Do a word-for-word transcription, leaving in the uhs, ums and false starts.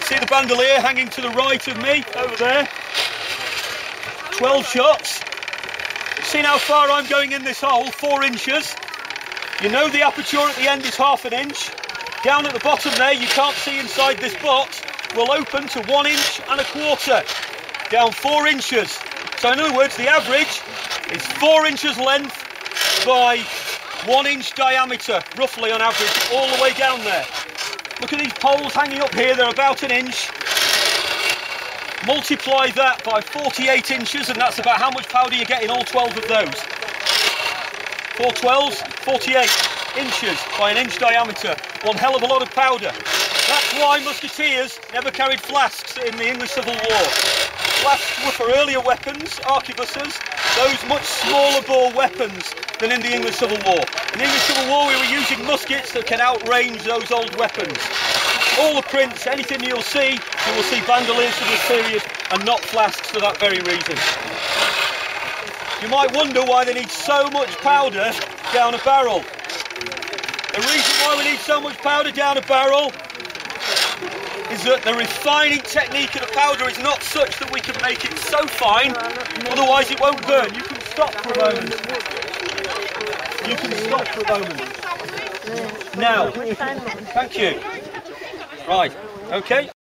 See the bandolier hanging to the right of me, over there. twelve shots. Seen how far I'm going in this hole, four inches. You know the aperture at the end is half an inch. Down at the bottom there, you can't see inside this box, will open to one inch and a quarter. Down four inches. So in other words, the average is four inches length by one inch diameter, roughly on average, all the way down there. Look at these poles hanging up here, they're about an inch. Multiply that by forty-eight inches and that's about how much powder you get in all twelve of those. Four twelves, forty-eight inches by an inch diameter. One hell of a lot of powder. That's why musketeers never carried flasks in the English Civil War. Flasks were for earlier weapons, arquebuses, those much smaller bore weapons than in the English Civil War. In the English Civil War we were using muskets that can outrange those old weapons. All the prints, anything you'll see, you will see bandoliers from this period and not flasks for that very reason. You might wonder why they need so much powder down a barrel. The reason why we need so much powder down a barrel is that the refining technique of the powder is not such that we can make it so fine, otherwise it won't burn. You can stop for a moment. You can stop for a moment. Now, thank you. Right, okay.